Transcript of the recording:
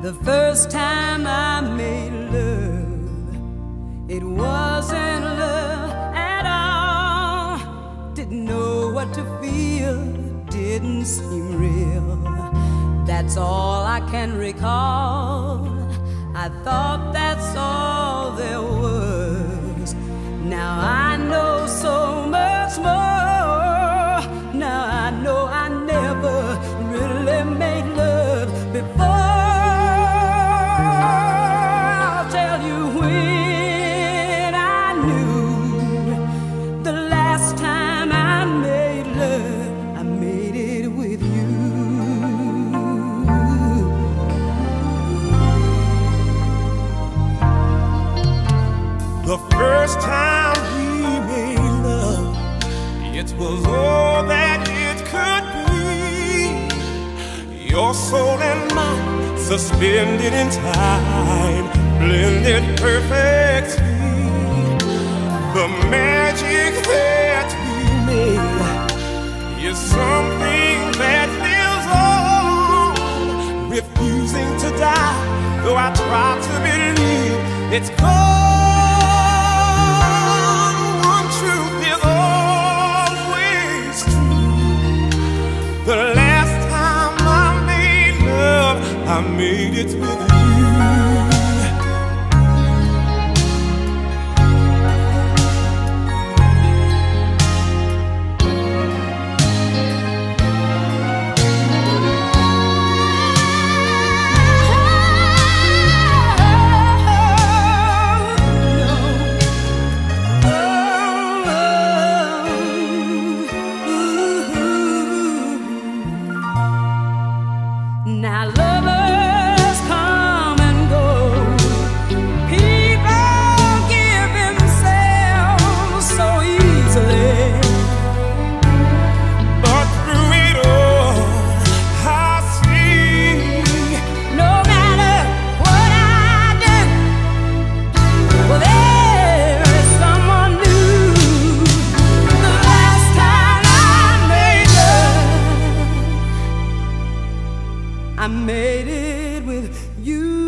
The first time I made love, it wasn't love at all. Didn't know what to feel, didn't seem real. That's all I can recall. I thought that's all there was. Now I know so much more. Now I know I never really made love before. I'll tell you when I knew the last time I made love, I made it with you. The first time we made love, it was all that it could be. Your soul and mine suspended in time, blended perfectly. The magic that we made is something that lives on, refusing to die, though I try to believe it's gone. One truth is always true. The last time I made love, I made it with you. Now lovers come and go, people give themselves so easily, But through it all, I see, no matter what I do, well, there is someone new. The last time I made love, I made it with you.